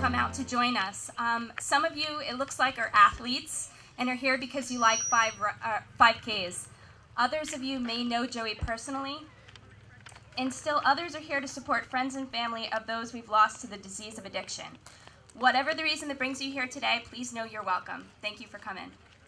come out to join us. Some of you, it looks like, are athletes and are here because you like 5Ks. Others of you may know Joey personally, and still others are here to support friends and family of those we've lost to the disease of addiction. Whatever the reason that brings you here today, please know you're welcome. Thank you for coming.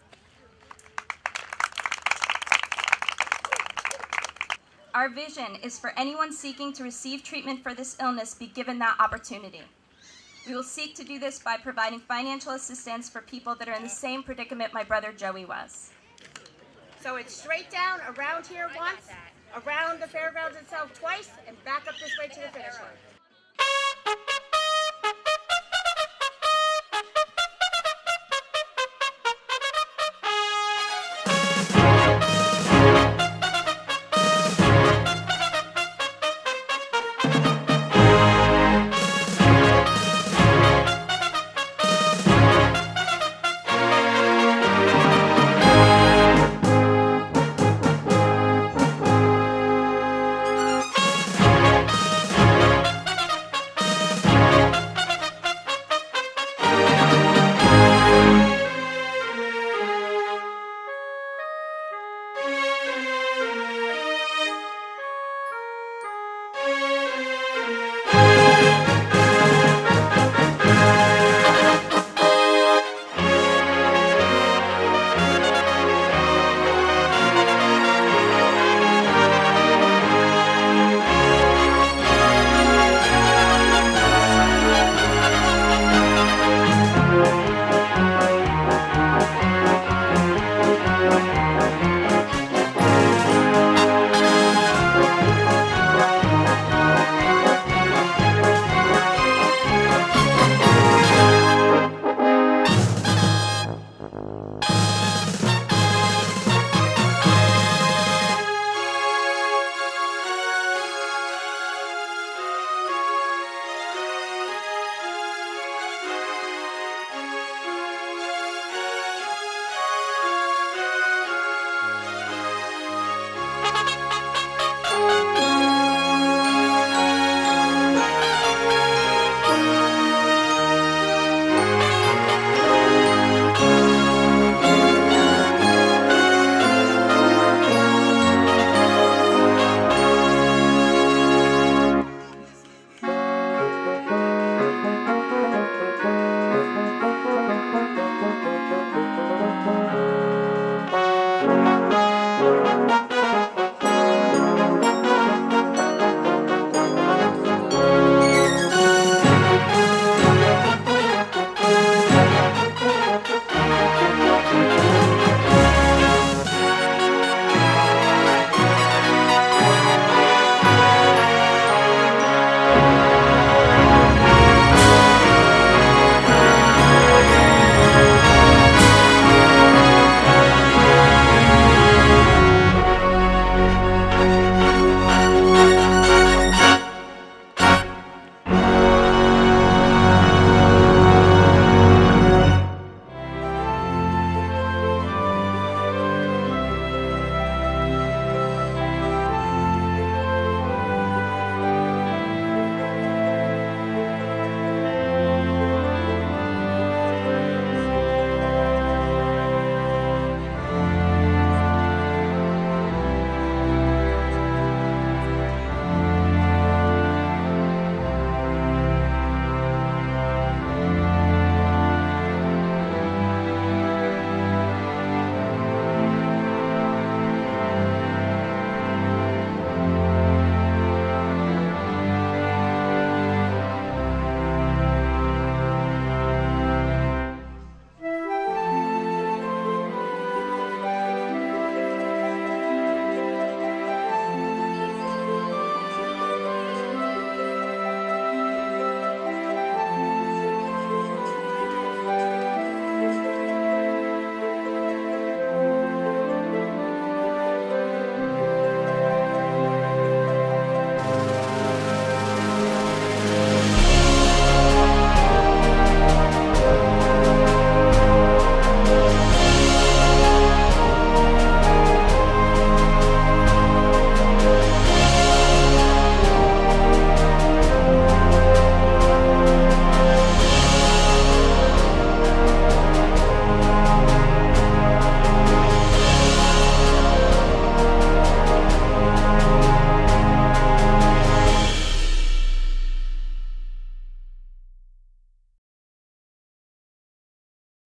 Our vision is for anyone seeking to receive treatment for this illness be given that opportunity. We will seek to do this by providing financial assistance for people that are in the same predicament my brother Joey was. So it's straight down, around here once, around the fairgrounds itself twice, and back up this way to the finish line.